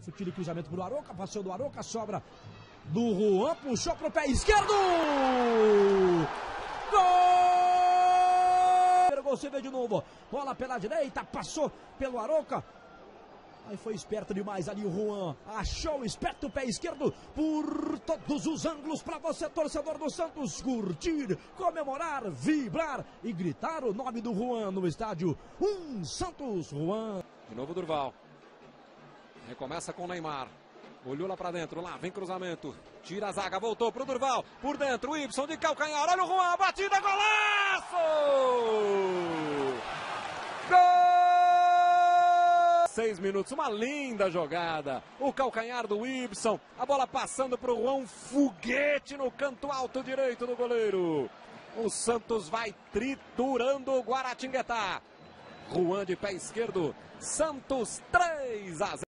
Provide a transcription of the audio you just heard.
Futile cruzamento pro Arouca, passou do Arouca, sobra do Juan, puxou pro pé esquerdo! Gol! Você vê de novo, bola pela direita, passou pelo Arouca. Aí foi esperto demais ali o Juan, achou esperto o pé esquerdo por todos os ângulos para você, torcedor do Santos, curtir, comemorar, vibrar e gritar o nome do Juan no estádio. Santos, Juan. De novo Durval, recomeça com o Neymar, olhou lá para dentro, lá vem cruzamento, tira a zaga, voltou pro Durval, por dentro, Ibson de calcanhar, olha o Juan, batida, golaço! Gol! 6 minutos, uma linda jogada, o calcanhar do Ibson, a bola passando para o Juan, foguete no canto alto direito do goleiro. O Santos vai triturando o Guaratinguetá. Juan de pé esquerdo, Santos 3-0.